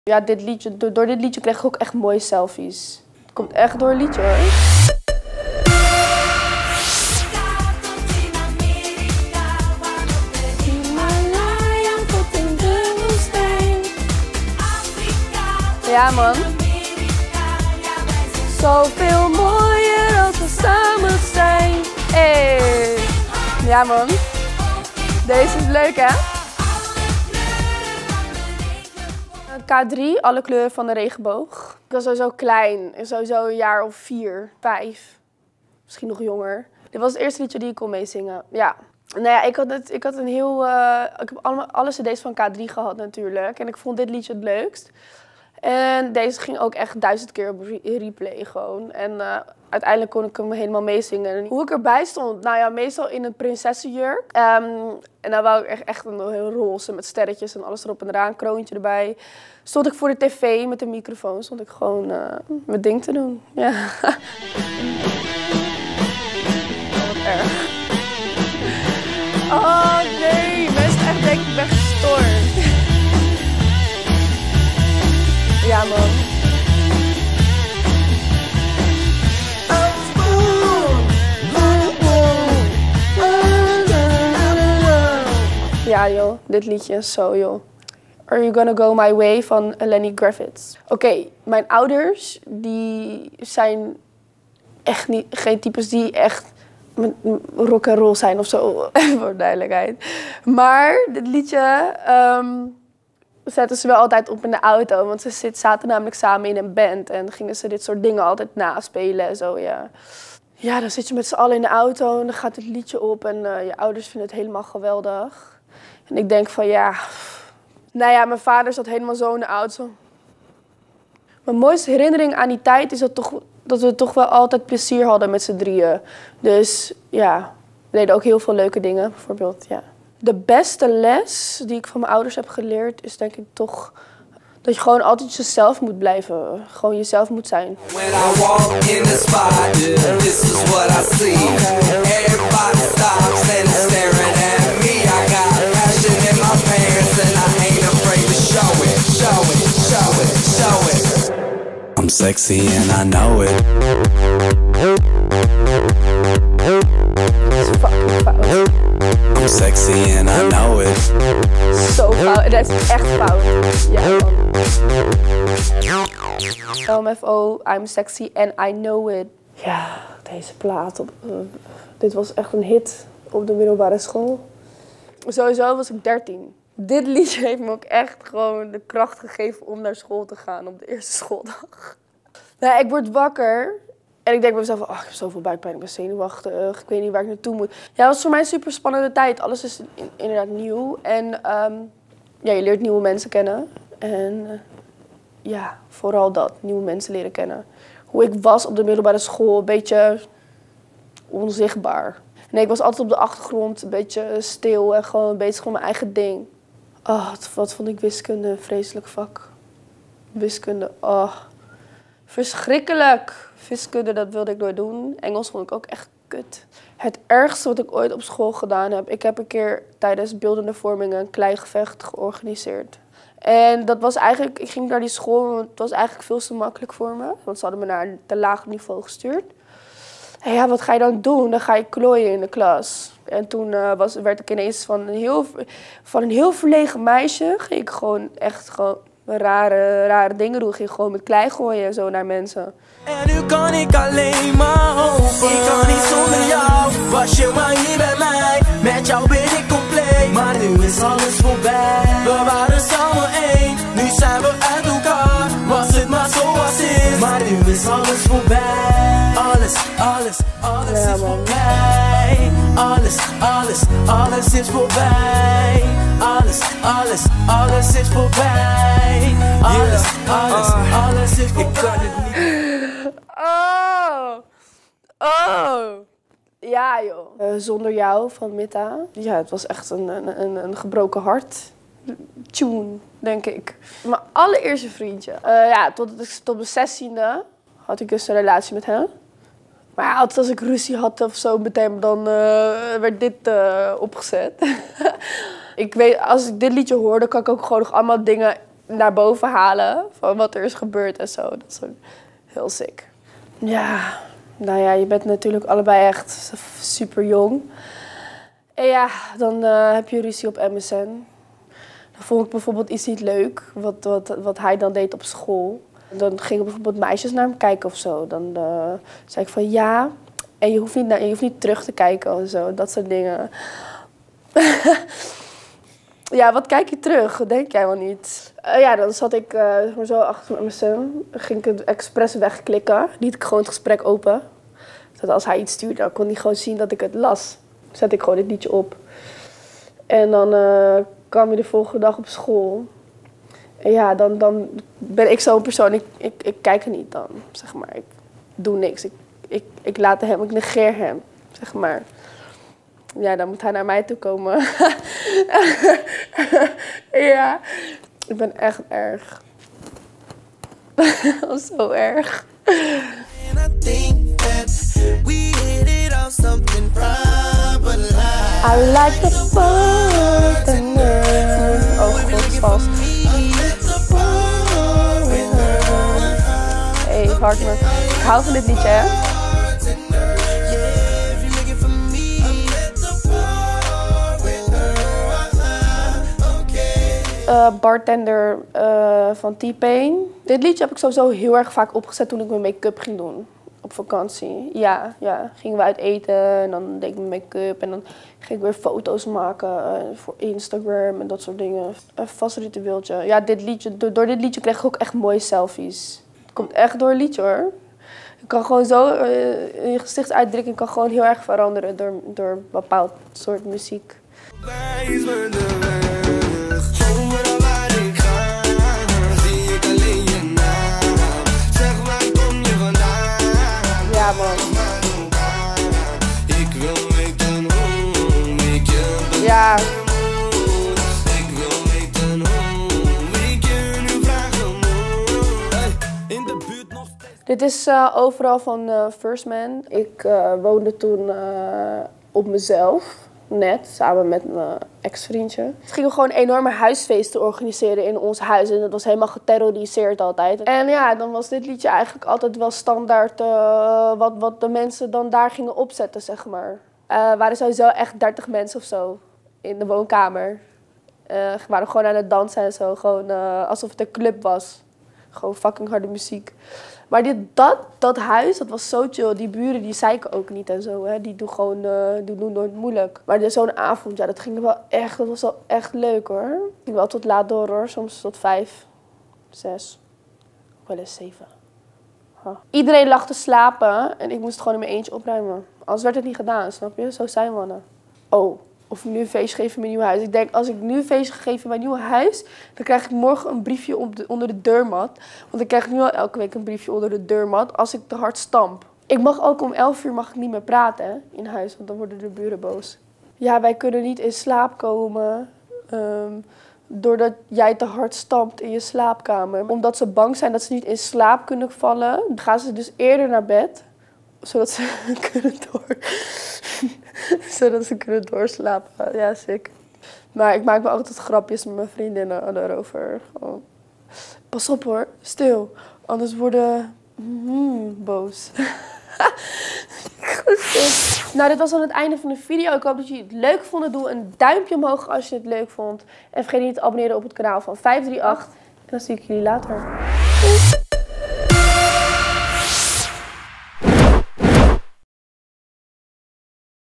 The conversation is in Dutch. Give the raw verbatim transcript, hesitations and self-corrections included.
Ja, dit liedje, door, door dit liedje kreeg ik ook echt mooie selfies. Het komt echt door het liedje hoor. Ja man. Zoveel mooier als we samen zijn. Hey. Ja man. Deze is leuk hè? K drie, alle kleuren van de regenboog. Ik was sowieso klein, sowieso een jaar of vier, vijf. Misschien nog jonger. Dit was het eerste liedje die ik kon meezingen. Ja. Nou ja, ik had, het, ik had een heel... Uh, ik heb allemaal, alle cd's van K drie gehad natuurlijk. En ik vond dit liedje het leukst. En deze ging ook echt duizend keer op replay gewoon. En uh, uiteindelijk kon ik hem helemaal meezingen. En hoe ik erbij stond? Nou ja, meestal in een prinsessenjurk. Um, en dan wou ik echt, echt een heel roze met sterretjes en alles erop en eraan, kroontje erbij. Stond ik voor de tv met een microfoon, stond ik gewoon uh, mijn ding te doen. Ja. Oh, wat erg. Oh nee, mensen echt denken ik ben gestoord. Ja man. Ja joh, dit liedje is zo joh. Are You Gonna Go My Way van Lenny Kravitz. Oké, okay, mijn ouders die zijn echt niet, geen types die echt rock and roll zijn of zo, voor duidelijkheid. Maar dit liedje um, zetten ze wel altijd op in de auto, want ze zit, zaten namelijk samen in een band en gingen ze dit soort dingen altijd naspelen en zo, ja. Ja, dan zit je met z'n allen in de auto en dan gaat het liedje op en uh, je ouders vinden het helemaal geweldig. En ik denk van ja, nou ja, mijn vader zat helemaal zo in de auto. Mijn mooiste herinnering aan die tijd is dat, toch, dat we toch wel altijd plezier hadden met z'n drieën. Dus ja, we deden ook heel veel leuke dingen, bijvoorbeeld, ja. De beste les die ik van mijn ouders heb geleerd is denk ik toch dat je gewoon altijd jezelf moet blijven. Gewoon jezelf moet zijn. I'm sexy and I know it. Dat is fucking fout. I'm sexy and I know it. Zo fout, dat is echt fout. Ja man. L M F O, I'm sexy and I know it. Ja, deze plaat. Op, uh, dit was echt een hit op de middelbare school. Sowieso was ik dertien. Dit liedje heeft me ook echt gewoon de kracht gegeven om naar school te gaan op de eerste schooldag. Nou, ik word wakker en ik denk bij mezelf, oh, ik heb zoveel buikpijn, ik ben zenuwachtig, ik weet niet waar ik naartoe moet. Ja, dat was voor mij een super spannende tijd. Alles is in, inderdaad nieuw en um, ja, je leert nieuwe mensen kennen. En uh, ja, vooral dat, nieuwe mensen leren kennen. Hoe ik was op de middelbare school, een beetje onzichtbaar. Nee, ik was altijd op de achtergrond, een beetje stil en gewoon bezig met mijn eigen ding. Oh, wat, wat vond ik wiskunde een vreselijk vak. Wiskunde, oh. Verschrikkelijk. Wiskunde, dat wilde ik nooit doen. Engels vond ik ook echt kut. Het ergste wat ik ooit op school gedaan heb. Ik heb een keer tijdens beeldende vorming een kleigevecht georganiseerd. En dat was eigenlijk, ik ging naar die school, want het was eigenlijk veel te makkelijk voor me. Want ze hadden me naar een te laag niveau gestuurd. En ja, wat ga je dan doen? Dan ga je klooien in de klas. En toen uh, was, werd ik ineens van een, heel, van een heel verlegen meisje, ging ik gewoon echt gewoon rare, rare dingen doen. Ik ging gewoon met klei gooien en zo naar mensen. En nu kan ik alleen maar hopen. Ik kan niet zonder jou. Was je maar hier bij mij. Met jou ben ik compleet. Maar nu is alles voorbij. We waren samen één. Nu zijn we uit elkaar. Was het maar zoals het is. Maar nu is alles voorbij. Alles, alles, alles ja, is voorbij. Alles, alles, alles is voorbij. Alles, alles, alles is voorbij. Alles, alles, uh, alles is voorbij. Ik kan het niet. Oh, oh. Ja joh. Uh, Zonder jou van Mitta. Ja, het was echt een, een, een, een gebroken hart. Tune, denk ik. Mijn allereerste vriendje. Uh, ja, tot, tot mijn zestiende had ik dus een relatie met hem. Maar ja, altijd als ik ruzie had of zo met hem, dan uh, werd dit uh, opgezet. Ik weet, als ik dit liedje hoor, dan kan ik ook gewoon nog allemaal dingen naar boven halen van wat er is gebeurd en zo. Dat is heel sick. Ja, nou ja, je bent natuurlijk allebei echt super jong. En ja, dan uh, heb je ruzie op M S N. Dan vond ik bijvoorbeeld iets niet leuk, wat, wat, wat hij dan deed op school. Dan gingen bijvoorbeeld meisjes naar hem kijken of zo. Dan uh, zei ik van ja, en je hoeft niet, naar, je hoeft niet terug te kijken of zo, dat soort dingen. Ja, wat kijk je terug? Dat denk jij wel niet. Uh, ja, dan zat ik uh, maar zo achter mijn M S N. Dan ging ik het expres wegklikken. Liet ik gewoon het gesprek open. Dat als hij iets stuurde, dan kon hij gewoon zien dat ik het las. Dan zet ik gewoon dit liedje op. En dan uh, kwam hij de volgende dag op school. En ja, dan, dan ben ik zo'n persoon. Ik, ik, ik kijk er niet dan, zeg maar. Ik doe niks. Ik, ik, ik laat hem, ik negeer hem, zeg maar. Ja, dan moet hij naar mij toe komen. Ja, ik ben echt erg. Zo erg. I like the partner. Oh god, het is vast. Hey, partner. Ik hou van dit liedje, hè? Uh, bartender uh, van T-Pain. Dit liedje heb ik sowieso heel erg vaak opgezet toen ik mijn make-up ging doen. Op vakantie. Ja, ja. Gingen we uit eten en dan deed ik mijn make-up. En dan ging ik weer foto's maken uh, voor Instagram en dat soort dingen. Een vast ritueeltje. Ja, dit liedje, door, door dit liedje kreeg ik ook echt mooie selfies. Het komt echt door het liedje, hoor. Ik kan gewoon zo, uh, je gezichtsuitdrukking kan gewoon heel erg veranderen door, door een bepaald soort muziek. Ja, man. Ik wil weten hoe ik je ja. Ik wil weten hoe ik je nu vragen moet. In de buurt nog steeds. Dit is uh, overal van uh, First Man. Ik uh, woonde toen uh, op mezelf. Net, samen met mijn ex-vriendje. We gingen gewoon enorme huisfeesten organiseren in ons huis. En dat was helemaal geterroriseerd altijd. En ja, dan was dit liedje eigenlijk altijd wel standaard uh, wat, wat de mensen dan daar gingen opzetten, zeg maar. Uh, er waren sowieso echt dertig mensen of zo in de woonkamer. Uh, we waren gewoon aan het dansen en zo. Gewoon uh, alsof het een club was. Gewoon fucking harde muziek. Maar dit, dat, dat huis, dat was zo chill. Die buren die zeiken ook niet en zo. Hè. Die doen gewoon uh, die doen nooit moeilijk. Maar zo'n avond, ja, dat ging wel echt, dat was wel echt leuk, hoor. Ik ging wel tot laat door, hoor. Soms tot vijf, zes, wel eens zeven. Huh. Iedereen lag te slapen en ik moest het gewoon in mijn eentje opruimen. Anders werd het niet gedaan, snap je? Zo zijn we dan. Oh. Of ik nu een feestje geef in mijn nieuwe huis. Ik denk, als ik nu een feestje geef in mijn nieuwe huis, dan krijg ik morgen een briefje op de, onder de deurmat. Want dan krijg ik nu al elke week een briefje onder de deurmat als ik te hard stamp. Ik mag ook om elf uur mag ik niet meer praten, hè, in huis, want dan worden de buren boos. Ja, wij kunnen niet in slaap komen um, doordat jij te hard stampt in je slaapkamer. Omdat ze bang zijn dat ze niet in slaap kunnen vallen, gaan ze dus eerder naar bed, zodat ze kunnen door... zodat ze kunnen doorslapen. Ja, sick. Maar ik maak me altijd grapjes met mijn vriendinnen daarover. Oh. Pas op, hoor. Stil. Anders worden mm, boos. Nou, dit was dan het einde van de video. Ik hoop dat jullie het leuk vonden. Doe een duimpje omhoog als je het leuk vond. En vergeet niet te abonneren op het kanaal van vijf drie acht. En dan zie ik jullie later.